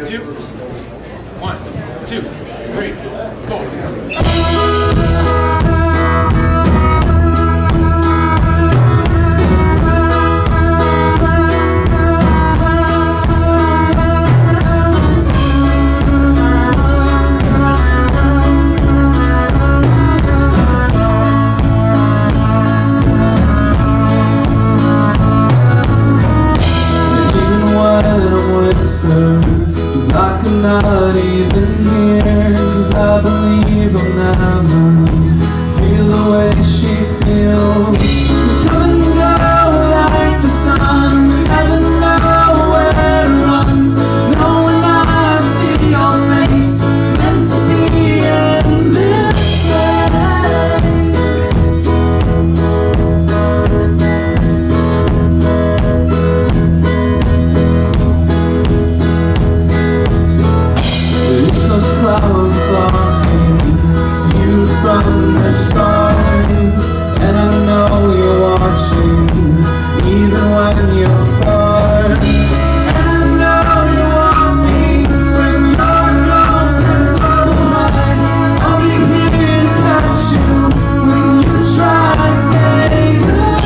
2, 1, 2, 3, 4. Cause I could not even hear, cause I believe I'll never feel the way she feels. Just couldn't go like the sun, we never know where to run. No, when I see your face, meant to be in this clouds blocking you from the stars, and I know you're watching even when you're far, and I know you want me when you're close and so high. I'll be here to catch you when you try to say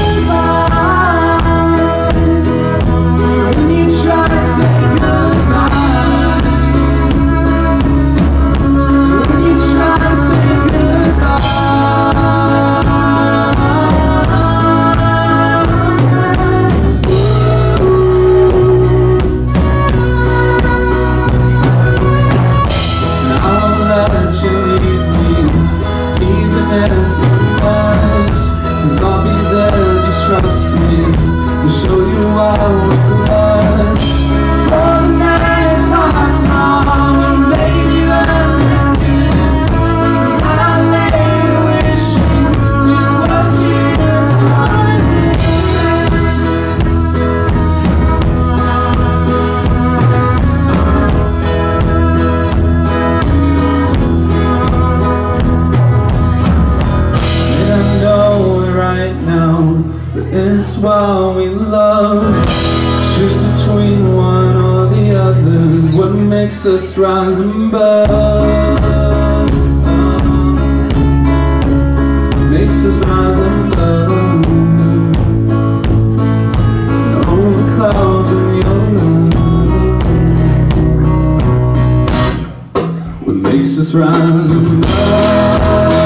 goodbye, when you try to say goodbye. Cause I'll be there, just trust me, to show you I would love. For the night is hot now, and baby let this kiss, and I lay wishing you were here for right now, but it's while we love. Choose between one or the other, what makes us rise above, makes us rise above. And all the clouds in your love, what makes us rise above.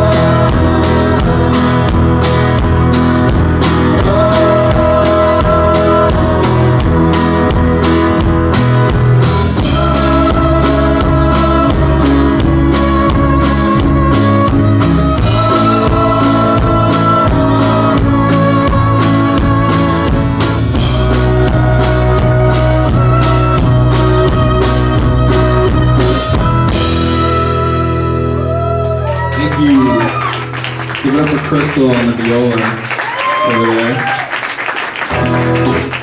Thank you. Give it up for Crystal on the viola over there.